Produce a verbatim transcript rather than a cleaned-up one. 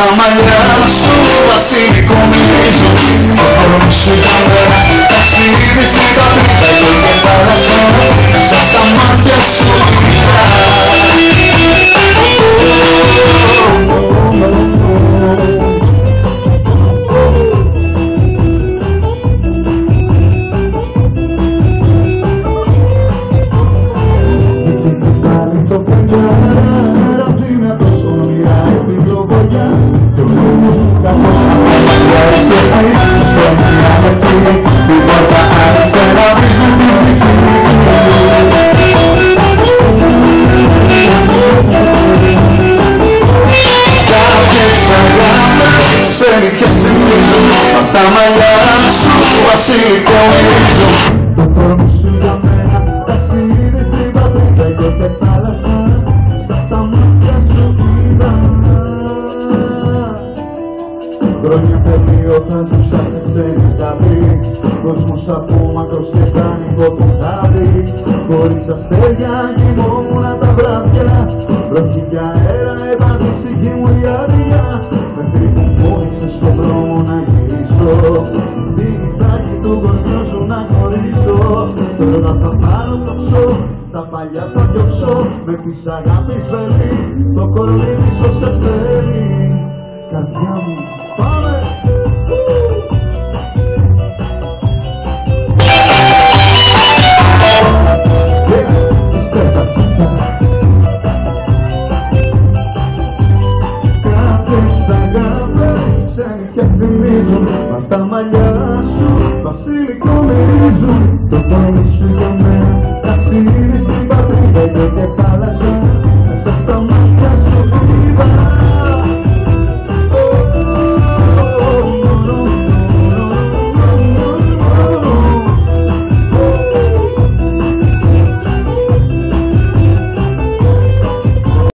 τα μαλλιά σου βασιλικό μυρίζω. Το κορμί σου ήταν ταξίδι στην παπρίδα και θάλασσα, μέσα στα μάτια σου είδα. Απ' τα μαλλιά σου βασιλικό μυρίζω. Το κορμί σου για μένα ταξίδι στην παπρίδα και θάλασσα, μέσα στα μάτια σου είδα. Χρόνια πεδίο θα του ψάχνεσαι να βρει, κόσμος από μακρός και δάνεικο το χάδι. Χωρίς αστέρια κοιμόμουνα τα βράδια, βροχή κι αέρα έβαζε η ψυχή μου η άδεια. Μέχρι που πόνισε στον δρόμο να γυρίσω, τη νυχτάκι του κορμιού σου να χωρίσω. Τώρα θα πάρω το ξώ, τα παλιά θα διώξω, με πεις αγάπης βέλη, το κορμί πίσω σε θέλει. Καρδιά μου, πάμε! Και θυμίζουν, μα τα μαλλιά σου βασιλικό μυρίζουν. Το κορμί σου για μένα ταξίδι στην παπρίδα και θάλασσα, μέσα στα μάτια